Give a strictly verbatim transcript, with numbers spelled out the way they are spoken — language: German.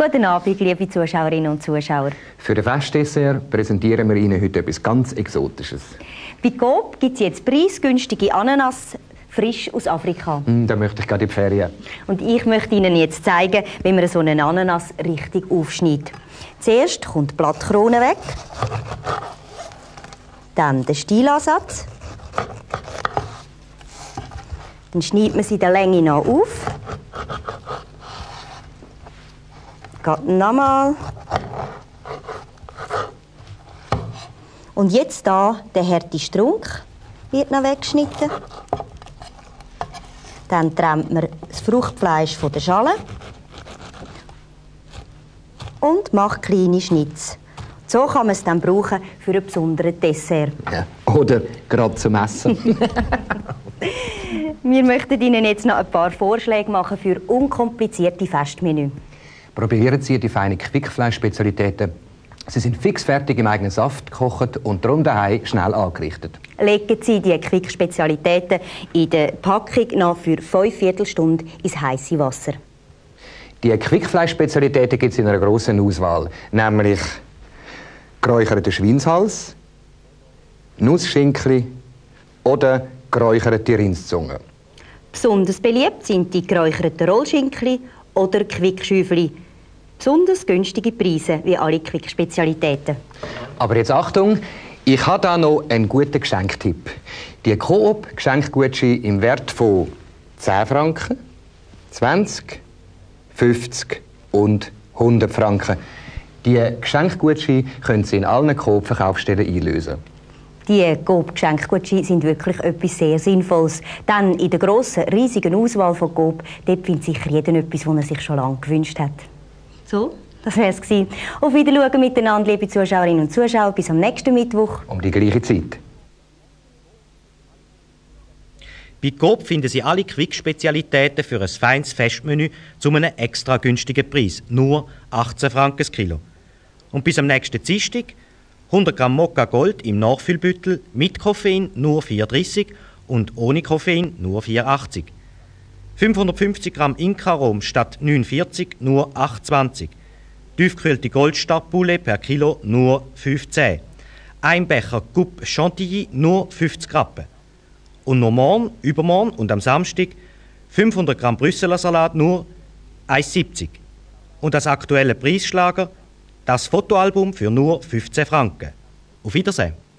Guten Abend, liebe Zuschauerinnen und Zuschauer. Für den Festdessert präsentieren wir Ihnen heute etwas ganz Exotisches. Bei Coop gibt es jetzt preisgünstige Ananas, frisch aus Afrika. Mm, da möchte ich gerade in die Ferien. Und ich möchte Ihnen jetzt zeigen, wie man so eine Ananas richtig aufschneidet. Zuerst kommt die Blattkrone weg, dann der Stielansatz. Dann schneidet man sie der Länge nach auf. Geht nochmal. Und jetzt da der harte Strunk wird noch weggeschnitten. Dann trennt man das Fruchtfleisch von der Schale und macht kleine Schnitze. So kann man es dann brauchen für ein besonderes Dessert. Ja. Oder gerade zum Essen. Wir möchten Ihnen jetzt noch ein paar Vorschläge machen für unkomplizierte Festmenü. Probieren Sie die feinen Quickfleisch-Spezialitäten. Sie sind fixfertig im eigenen Saft gekocht und darum daheim schnell angerichtet. Legen Sie die Quick-Spezialitäten in der Packung noch für fünf Viertelstunden ins heiße Wasser. Die Quickfleisch-Spezialitäten gibt es in einer grossen Auswahl, nämlich geräucherten Schweinshals, Nussschinken oder geräucherte Rindszunge. Besonders beliebt sind die geräucherten Rollschinken oder Quickschüfeli. Besonders günstige Preise wie alle Quick-Spezialitäten. Aber jetzt Achtung, ich habe da noch einen guten Geschenktipp. Die Coop-Geschenkgutscheine im Wert von zehn Franken, zwanzig, fünfzig und hundert Franken. Die Geschenkgutscheine können Sie in allen Coop-Verkaufsstellen einlösen. Die Coop-Geschenkgutscheine sind wirklich etwas sehr Sinnvolles. Denn in der grossen, riesigen Auswahl von Coop, dort findet sicher jeder etwas, was er sich schon lange gewünscht hat. So, das wäre es gewesen. Auf Wiedersehen miteinander, liebe Zuschauerinnen und Zuschauer. Bis am nächsten Mittwoch. Um die gleiche Zeit. Bei Coop finden Sie alle Quick-Spezialitäten für ein feines Festmenü zu einem extra günstigen Preis. Nur achtzehn Franken das Kilo. Und bis am nächsten Dienstag hundert Gramm Mokka Gold im Nachfüllbüttel mit Koffein nur vier dreißig und ohne Koffein nur vier achtzig. fünfhundertfünfzig Gramm Inka-Rom statt neun vierzig nur acht zwanzig. Tiefgekühlte Goldstark-Poulet per Kilo nur fünfzehn. Ein Becher Coupe Chantilly nur fünfzig Rappen. Und noch morgen, übermorgen und am Samstag fünfhundert Gramm Brüsseler Salat nur eins siebzig. Und das aktuelle Preisschlager, das Fotoalbum für nur fünfzehn Franken. Auf Wiedersehen.